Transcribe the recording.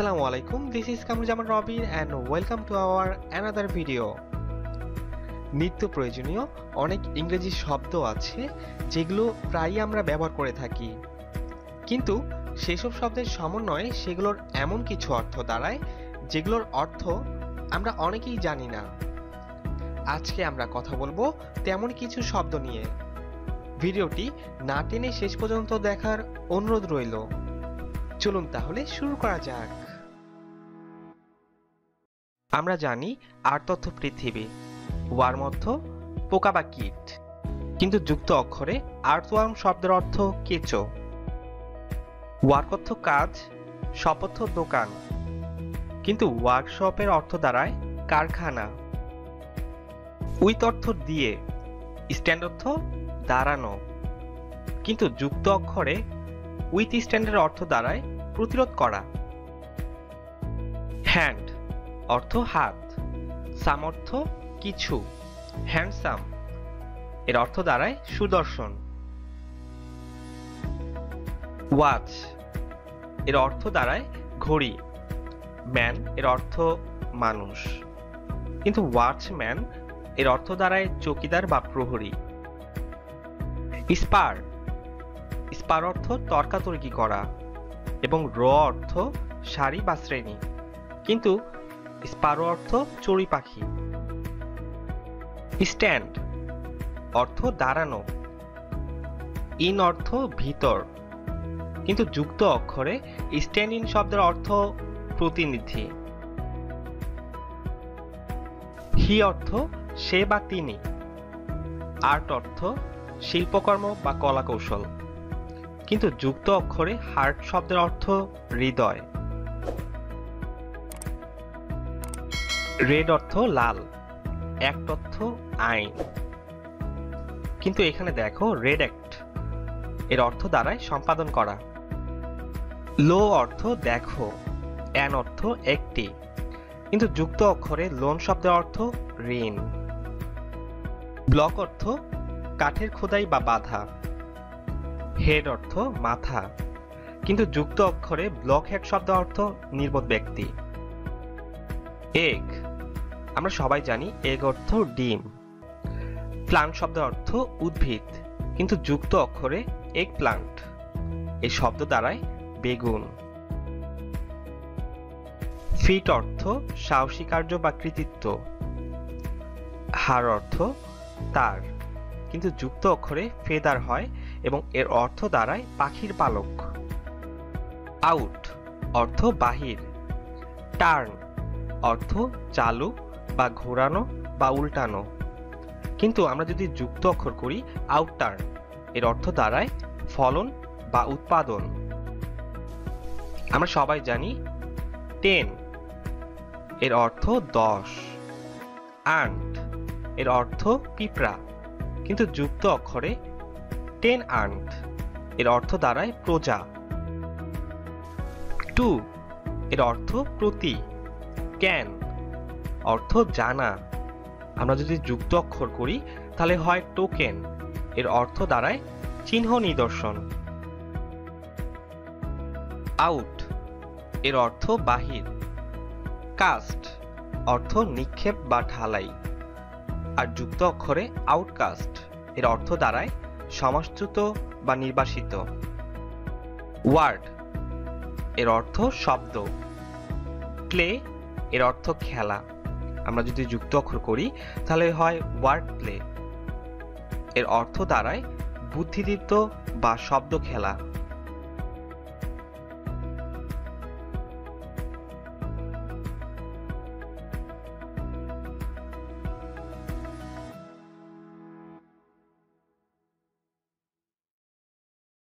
Assalamu alaikum, this is Kamrujaman Robin and welcome to our another video. নিত্য প্রয়োজনীয় অনেক ইংরেজি শব্দ আছে যেগুলো প্রায়ই আমরা ব্যবহার করে থাকি, কিন্তু সেসব শব্দের সমন্বয়ে সেগুলোর এমন কিছু অর্থ দাঁড়ায় যেগুলোর অর্থ আমরা অনেকেই জানি না। আজকে আমরা কথা বলবো তেমন কিছু শব্দ নিয়ে। ভিডিওটি না টেনে শেষ পর্যন্ত দেখার অনুরোধ রইল। চলুন তাহলে শুরু করা যাক। আমরা জানি আর্তথ্য পৃথিবী, ওয়ার্মর্থ পোকা বা কীট, কিন্তু যুক্ত অক্ষরে আর্থওয়ার্ম শব্দের অর্থ কেঁচো। ওয়ার্ক অর্থ কাজ, শপ অর্থ দোকান, কিন্তু ওয়ার্কশপের অর্থ দাঁড়ায় কারখানা। উইথ অর্থ দিয়ে, স্ট্যান্ড অর্থ দাঁড়ানো, কিন্তু যুক্ত অক্ষরে উইথ স্ট্যান্ডের অর্থ দাঁড়ায় প্রতিরোধ করা। হ্যান্ড অর্থ হাত, সাম অর্থ কিছু, হ্যান্ডসাম এর অর্থ দাঁড়ায় সুদর্শন। ওয়াচ এর অর্থ দাঁড়ায় ঘড়ি। ম্যান এর অর্থ মানুষ, কিন্তু ওয়াচম্যান এর অর্থ দাঁড়ায় চৌকিদার বা প্রহরী। স্পার, স্পার অর্থ তর্কাতর্কি করা, এবং র অর্থ সারি বা শ্রেণী, কিন্তু স্পারো অর্থ চড়ুই পাখি। স্ট্যান্ড অর্থ দাঁড়ানো, ইন অর্থ ভিতর, কিন্তু যুক্ত অক্ষরে স্ট্যান্ড ইন শব্দের অর্থ প্রতিনিধি। হি অর্থ সে বা তিনি। আর্ট অর্থ শিল্পকর্ম বা কলাকৌশল, কিন্তু যুক্ত অক্ষরে হার্ট শব্দের অর্থ হৃদয়। রেড অর্থ লাল, অ্যাক্ট অর্থ আইন, কিন্তু এখানে দেখো রেড অ্যাক্ট এর অর্থ দাঁড়ায় সম্পাদন করা। লো অর্থ দেখো, অ্যান অর্থ একটি, কিন্তু যুক্ত অক্ষরে লোন শব্দের অর্থ ঋণ। ব্লক অর্থ কাঠের খোদাই বা বাধা। হেড অর্থ মাথা, কিন্তু যুক্ত অক্ষরে ব্লক হেড শব্দ অর্থ নির্বোধ ব্যক্তি। এগ আমরা সবাই জানি এগ অর্থ ডিম। প্লান্ট শব্দের অর্থ উদ্ভিদ, কিন্তু যুক্ত অক্ষরে এগ প্লান্ট এই শব্দ দ্বারায় বেগুন। ফিট অর্থ সাহসী কার্য বা কৃতিত্ব। হার অর্থ তার, কিন্তু যুক্ত অক্ষরে ফেদার হয় এবং এর অর্থ দাঁড়ায় পাখির পালক। আউট অর্থ বাহির। টার্ন অর্থ চালু বা ঘোরানো বা উল্টানো, কিন্তু আমরা যদি যুক্ত অক্ষর করি আউট টার্ন এর অর্থ দাঁড়ায় ফলন বা উৎপাদন। আমরা সবাই জানি 10 এর অর্থ 10। আন্ট এর অর্থ পিঁপড়া, কিন্তু যুক্ত অক্ষরে 10 আন্ট এর অর্থ দাঁড়ায় প্রজা। টু এর অর্থ প্রতি। ক্যান অর্থ জানা, আমরা যদি যুক্ত অক্ষর করি তাহলে হয় টোকেন এর অর্থ দাঁড়ায় চিহ্ন নিদর্শন। আউট এর অর্থ বাহির। কাস্ট অর্থ নিক্ষেপ বা ঢালাই, আর যুক্ত অক্ষরে আউটকাস্ট এর অর্থ দাঁড়ায় সমাজচ্যুত বা নির্বাসিত। ওয়ার্ড এর অর্থ শব্দ। প্লে এর অর্থ খেলা, আমরা যদি যুক্ত অক্ষর করি তাহলে হয় ওয়ার্ড প্লে এর অর্থ দাঁড়ায় বুদ্ধিদীপ্ত বা শব্দ খেলা।